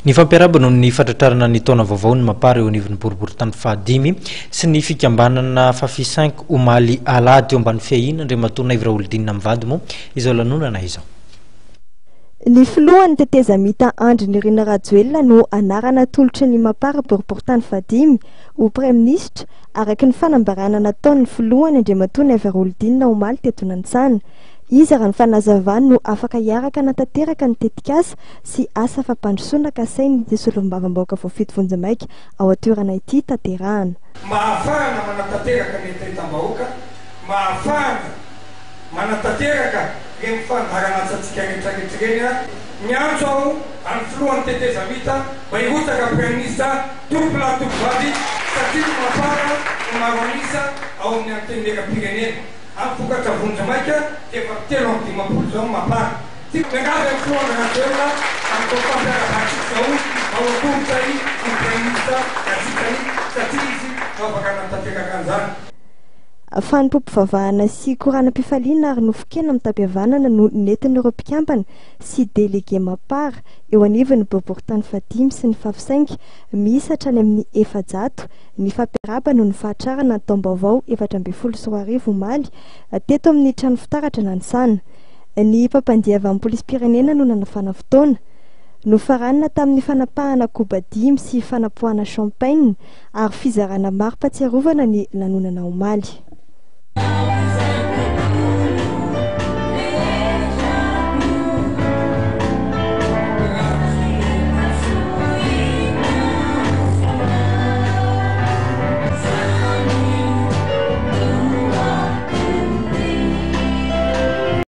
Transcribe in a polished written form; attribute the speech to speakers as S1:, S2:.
S1: Nifampiarahaba noho ny fahatratrarana ny taona vaovao ny MAPAR eo anivon'ny Boriborintany fahadimy sy ny fikambanana FAFI 5 omaly alahady ambany fiahian'i Naivo Raholdina mivady moa izao lanonana izao.
S2: Ny filohan'ny tetezamita Andry Nirina Rajoelina no anarana tolotry ny MAPAR Boriborintany fahadimy ho Praiministra araky ny fanambarana nataon'ny filohany Naivo Raholdina omaly teto Nantsana. Izy raha ny fanazavany no afaka hiaraka natateraka ny tetikasa sy asa fampandrosoana kasainy dia solombavam-baoaka voafito vonjamaika ao atoerana ity tanterahana.
S3: Mahafahana manatateraka ny entam-bahoaka, mahafahana manatateraka ny mifandarana atsatsika rehetrarehetra miantso aho amin'ny filohan'ny tetezamita mba hirotaka Praiministra tompona tompivady satria mafara ny maro anisa ao amin'ny antenera-pirenena. Afokatra vonjamaika efa telo amin'ny dimapolo zao MAPAR. Ty miangavy amin'ny filohan'ny Rajoelina amin'ny Nifampiarahaba zao ao atongotrany ny Praiministra atsikany satria izy afaka natateraka an'izany.
S2: Fanimpom-pivavahana sy koranam-pifaliana ary nofokena amin'ny tabiavanana no nentin'ireo mpikambana sy delege MAPAR eo anivon'ny Boriborintany fahadimy sy ny FAFI 5 misy hatrany amin'ny 400. Nifampiarahaba no ny fahatrarana ny taom-baovao 2024 omaly teto amin'ny trano fitaratra Nantsana. Ny mpampandiava amin'ny polisy-pirenena no nanafana fotoana nofaranina tamin'ny fanapahana kobadimy sy fanapohana champagne ary fizarana maro-patsiarovana ny lanonana omaly.